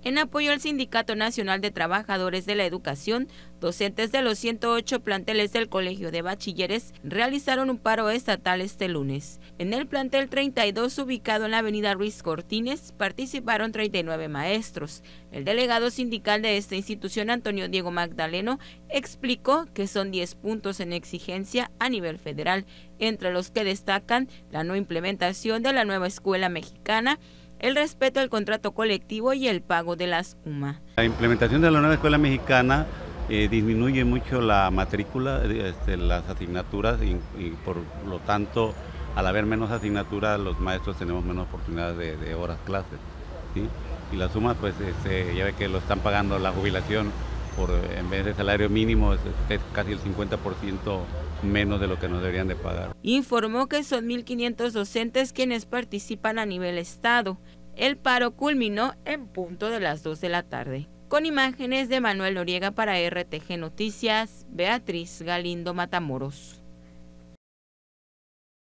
En apoyo al Sindicato Nacional de Trabajadores de la Educación, docentes de los 108 planteles del Colegio de Bachilleres realizaron un paro estatal este lunes. En el plantel 32, ubicado en la avenida Ruiz Cortines, participaron 39 maestros. El delegado sindical de esta institución, Antonio Diego Magdaleno, explicó que son 10 puntos en exigencia a nivel federal, entre los que destacan la no implementación de la nueva escuela mexicana, el respeto al contrato colectivo y el pago de las UMA. La implementación de la nueva escuela mexicana disminuye mucho la matrícula, las asignaturas y por lo tanto, al haber menos asignaturas, los maestros tenemos menos oportunidades de horas clases, ¿sí? Y la suma, pues ya ve que lo están pagando la jubilación en vez de salario mínimo, es casi el 50% menos de lo que nos deberían de pagar. Informó que son 1.500 docentes quienes participan a nivel estado. El paro culminó en punto de las 2 de la tarde. Con imágenes de Manuel Noriega para RTG Noticias, Beatriz Galindo Matamoros.